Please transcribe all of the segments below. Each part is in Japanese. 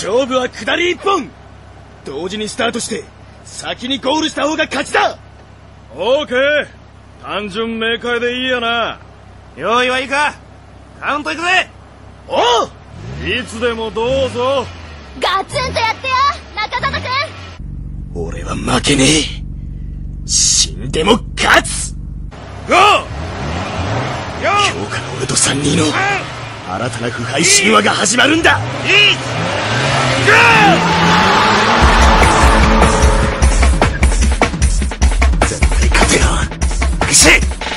勝負は下り一本。同時にスタートして先にゴールした方が勝ちだ。 オーケー、単純明快でいいやな。 用意はいいか？カウントいくぜ。 おう、 いつでもどうぞ。 ガツンとやってよ中里くん。 俺は負けねえ。死んでも勝つ。 ゴー。 今日から俺と3人の新たな腐敗神話が始まるんだ。絶対勝てよ。くし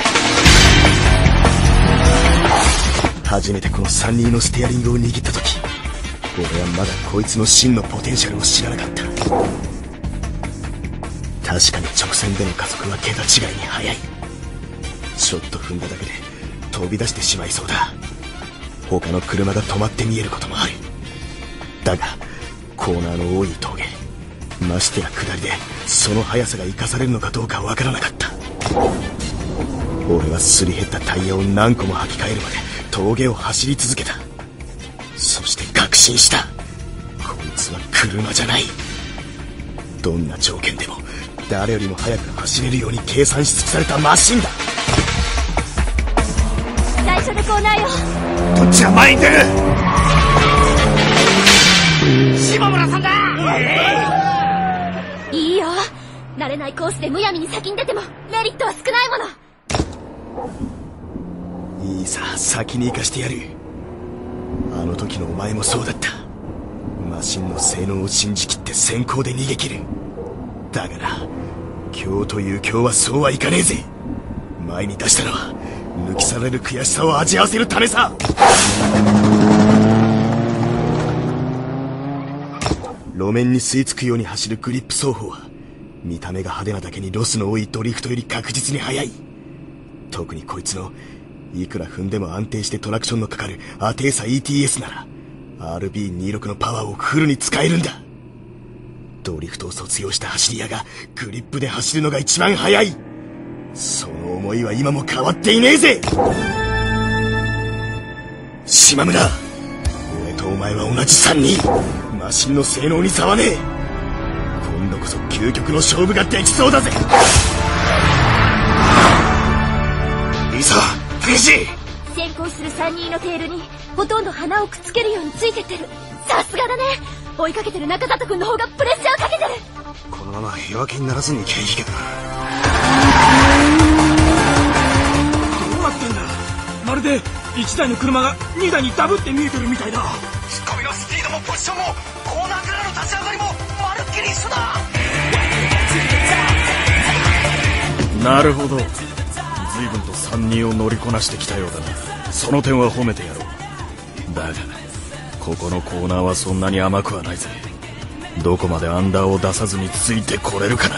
初めてこの3人のステアリングを握った時、俺はまだこいつの真のポテンシャルを知らなかった。確かに直線での加速は桁違いに速い。ちょっと踏んだだけで飛び出してしまいそうだ。他の車が止まって見えることもある。だがコーナーの多い峠、ましてや下りでその速さが生かされるのかどうかわからなかった。俺はすり減ったタイヤを何個も履き替えるまで峠を走り続けた。そして確信した。こいつは車じゃない。どんな条件でも誰よりも速く走れるように計算し尽くされたマシンだ。 最初でコーナーよ。 どっちが前に出る？ 島村さんだ。 いいよ、慣れないコースでむやみに先に出てもメリットは少ないもの。 いいさ、先に行かしてやる。あの時のお前もそうだった。マシンの性能を信じきって先行で逃げ切る。だがな、今日という今日はそうはいかねえぜ。前に出したのは抜き去られる悔しさを味わわせるためさ。路面に吸い付くように走るグリップ走法は見た目が派手なだけにロスの多いドリフトより確実に速い。特にこいつのいくら踏んでも安定してトラクションのかかるアテーサ ETS なら RB26 のパワーをフルに使えるんだ。ドリフトを卒業した走り屋がグリップで走るのが一番速い。その思いは今も変わっていねえぜ。島村、俺とお前は同じ3人。マシンの性能に差はねえ。今度こそ究極の勝負ができそうだぜ。いいぞ、フジ。 先行する3人のテールにほとんど鼻をくっつけるようについてってる。さすがだね。追いかけてる中里くんの方がプレッシャーをかけてる。 このまま平分けにならずに景気が。 どうなってんだ。まるで1台の車が2台にダブって見えてるみたいだ。 突っ込みのスピードもポジションもコーナーからの立ち上がりもまるっきり一緒だ。 なるほど、随分と3人を乗りこなしてきたようだな。その点は褒めてやろう。だがここのコーナーはそんなに甘くはないぜ。どこまでアンダーを出さずについてこれるかな。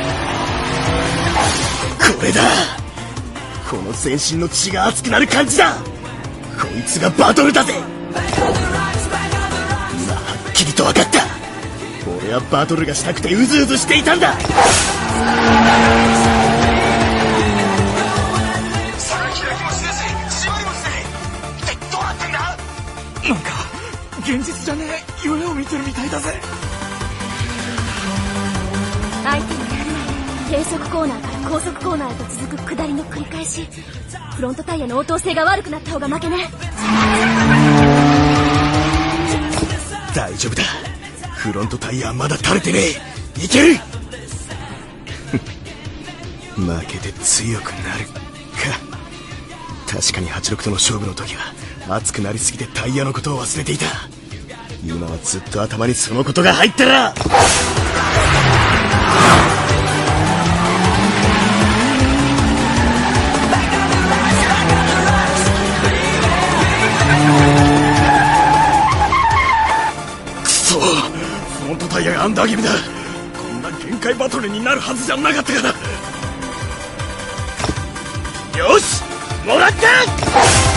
これだ。この全身の血が熱くなる感じだ。こいつがバトルだぜ。今はっきりと分かった。俺はバトルがしたくてうずうずしていたんだ。 差が開きもしねえし締まりもしねえ。一体どうなってんだ。 なんか現実じゃねえ夢を見てるみたいだぜ。 相手になれない低速コーナーから高速コーナーへと続く下りの繰り返し。フロントタイヤの応答性が悪くなった方が負けね。 大丈夫だ。フロントタイヤはまだ垂れてねえ。いける。負けて強くなるか。確かに86との勝負の時は熱くなりすぎてタイヤのことを忘れていた。今はずっと頭にそのことが入ったら。くそ、フロントタイヤがアンダー気味だ。こんな限界バトルになるはずじゃなかったから。よし、もらった。